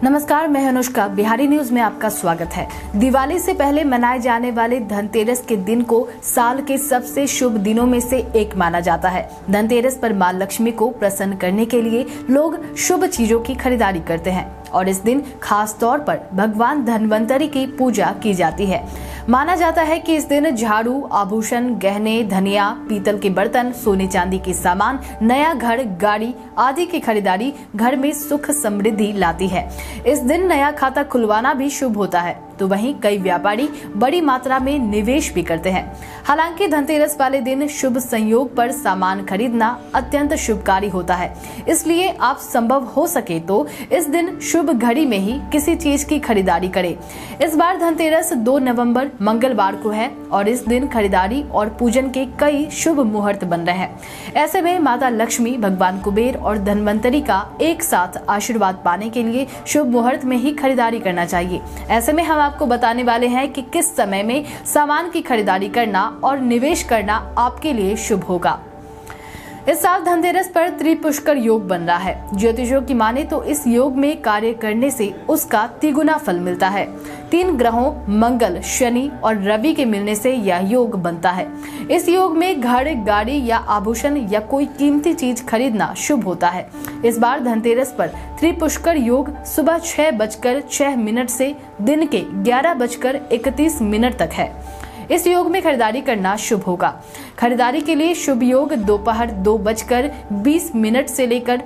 नमस्कार, मैं अनुष्का। बिहारी न्यूज में आपका स्वागत है। दिवाली से पहले मनाए जाने वाले धनतेरस के दिन को साल के सबसे शुभ दिनों में से एक माना जाता है। धनतेरस पर मां लक्ष्मी को प्रसन्न करने के लिए लोग शुभ चीजों की खरीदारी करते हैं और इस दिन खास तौर पर भगवान धन्वंतरी की पूजा की जाती है। माना जाता है कि इस दिन झाड़ू, आभूषण, गहने, धनिया, पीतल के बर्तन, सोने चांदी के सामान, नया घर, गाड़ी आदि की खरीदारी घर में सुख समृद्धि लाती है। इस दिन नया खाता खुलवाना भी शुभ होता है, तो वहीं कई व्यापारी बड़ी मात्रा में निवेश भी करते हैं। हालांकि धनतेरस वाले दिन शुभ संयोग पर सामान खरीदना अत्यंत शुभकारी होता है, इसलिए आप संभव हो सके तो इस दिन शुभ घड़ी में ही किसी चीज की खरीदारी करें। इस बार धनतेरस 2 नवंबर मंगलवार को है और इस दिन खरीदारी और पूजन के कई शुभ मुहूर्त बन रहे हैं। ऐसे में माता लक्ष्मी, भगवान कुबेर और धन्वंतरी का एक साथ आशीर्वाद पाने के लिए शुभ मुहूर्त में ही खरीदारी करना चाहिए। ऐसे में हम आपको बताने वाले हैं कि किस समय में सामान की खरीदारी करना और निवेश करना आपके लिए शुभ होगा। इस साल धनतेरस पर त्रिपुष्कर योग बन रहा है। ज्योतिषियों की माने तो इस योग में कार्य करने से उसका तिगुना फल मिलता है। 3 ग्रहों मंगल, शनि और रवि के मिलने से यह योग बनता है। इस योग में घर, गाड़ी या आभूषण या कोई कीमती चीज खरीदना शुभ होता है। इस बार धनतेरस पर त्रिपुष्कर योग सुबह 6:06 से दिन के 11:31 तक है। इस योग में खरीदारी करना शुभ होगा। खरीदारी के लिए शुभ योग दोपहर 2:20 से लेकर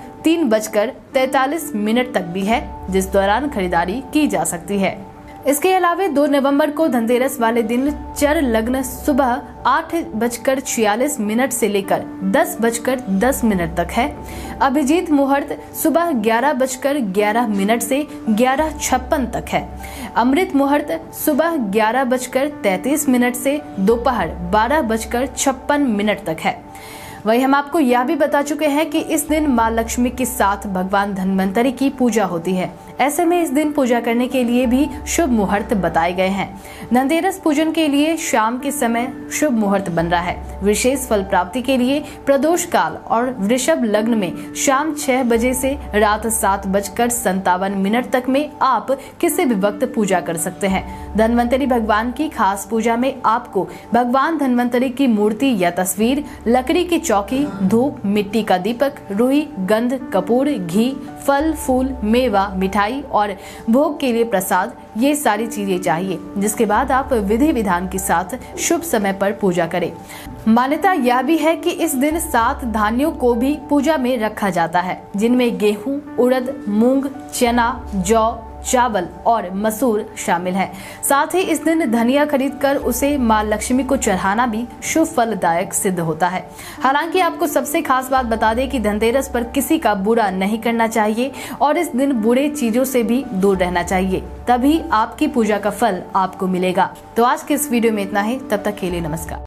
3:43 तक भी है, जिस दौरान खरीदारी की जा सकती है। इसके अलावा 2 नवंबर को धनतेरस वाले दिन चर लग्न सुबह 8:46 से लेकर 10:10 तक है। अभिजीत मुहूर्त सुबह 11:11 से 11:56 तक है। अमृत मुहूर्त सुबह 11:33 से दोपहर 12:56 तक है। वही हम आपको यह भी बता चुके हैं कि इस दिन मां लक्ष्मी के साथ भगवान धन्वंतरी की पूजा होती है। ऐसे में इस दिन पूजा करने के लिए भी शुभ मुहूर्त बताए गए हैं। धनतेरस पूजन के लिए शाम के समय शुभ मुहूर्त बन रहा है। विशेष फल प्राप्ति के लिए प्रदोष काल और वृषभ लग्न में शाम 6 बजे से रात 7:57 तक में आप किसी भी वक्त पूजा कर सकते हैं। धन्वंतरी भगवान की खास पूजा में आपको भगवान धन्वंतरी की मूर्ति या तस्वीर, लकड़ी की चौकी, धूप, मिट्टी का दीपक, रुई, गंध, कपूर, घी, फल, फूल, मेवा, मिठाई और भोग के लिए प्रसाद, ये सारी चीजें चाहिए। जिसके बाद आप विधि विधान के साथ शुभ समय पर पूजा करें। मान्यता यह भी है कि इस दिन 7 धान्यों को भी पूजा में रखा जाता है, जिनमें गेहूं, उड़द, मूंग, चना, जौ, चावल और मसूर शामिल है। साथ ही इस दिन धनिया खरीदकर उसे मां लक्ष्मी को चढ़ाना भी शुभ फलदायक सिद्ध होता है। हालांकि आपको सबसे खास बात बता दें कि धनतेरस पर किसी का बुरा नहीं करना चाहिए और इस दिन बुरे चीजों से भी दूर रहना चाहिए, तभी आपकी पूजा का फल आपको मिलेगा। तो आज के इस वीडियो में इतना ही। तब तक के लिए नमस्कार।